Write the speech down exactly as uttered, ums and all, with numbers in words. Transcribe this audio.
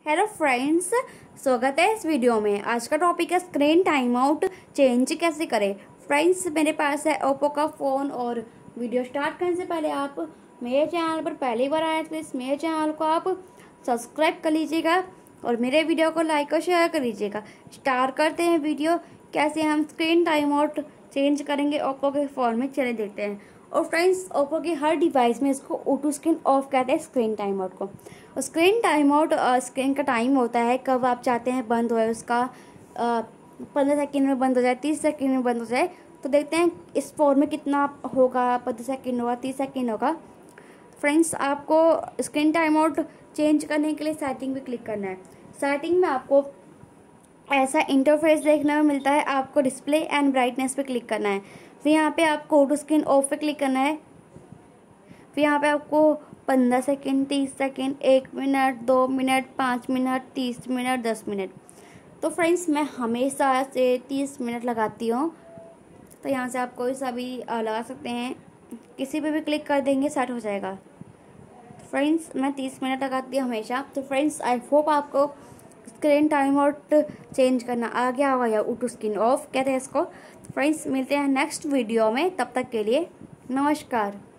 Hello friends, स्वागत है इस वीडियो में। आज का टॉपिक है स्क्रीन टाइम आउट चेंज कैसे करें। फ्रेंड्स, मेरे पास है ओप्पो का फ़ोन और वीडियो स्टार्ट करने से पहले आप मेरे चैनल पर पहली बार आए तो इस मेरे चैनल को आप सब्सक्राइब कर लीजिएगा और मेरे वीडियो को लाइक और शेयर कर लीजिएगा। स्टार्ट करते हैं वीडियो, कैसे हम स्क्रीन टाइम आउट चेंज करेंगे ओप्पो के फ़ोन में, चले देखते हैं। और फ्रेंड्स, ओप्पो के हर डिवाइस में इसको ऑटो स्क्रीन ऑफ कहते हैं स्क्रीन टाइम आउट को। और स्क्रीन टाइम आउट स्क्रीन का टाइम होता है कब आप चाहते हैं बंद हो, उसका पंद्रह सेकेंड में बंद हो जाए, तीस सेकेंड में बंद हो जाए। तो देखते हैं इस फ़ोन में कितना होगा, पंद्रह सेकेंड होगा, तीस सेकेंड होगा। फ्रेंड्स, आपको स्क्रीन टाइम आउट चेंज करने के लिए सेटिंग पे क्लिक करना है। सेटिंग में आपको ऐसा इंटरफेस देखने में मिलता है। आपको डिस्प्ले एंड ब्राइटनेस पे क्लिक करना है। फिर यहाँ पे आपको ऑटो स्क्रीन ऑफ पे क्लिक करना है। फिर यहाँ पे आपको पंद्रह सेकेंड, तीस सेकेंड, एक मिनट, दो मिनट, पाँच मिनट, तीस मिनट, दस मिनट। तो फ्रेंड्स, मैं हमेशा से तीस मिनट लगाती हूँ। तो यहाँ से आप कोई सा भी लगा सकते हैं, किसी पे भी क्लिक कर देंगे सेट हो जाएगा। फ्रेंड्स, मैं तीस मिनट लगाती हूँ हमेशा। तो फ्रेंड्स, आई होप आपको स्क्रीन टाइम आउट चेंज करना आ गया होगा या ऑटो स्क्रीन ऑफ कहते हैं इसको। फ्रेंड्स, मिलते हैं नेक्स्ट वीडियो में, तब तक के लिए नमस्कार।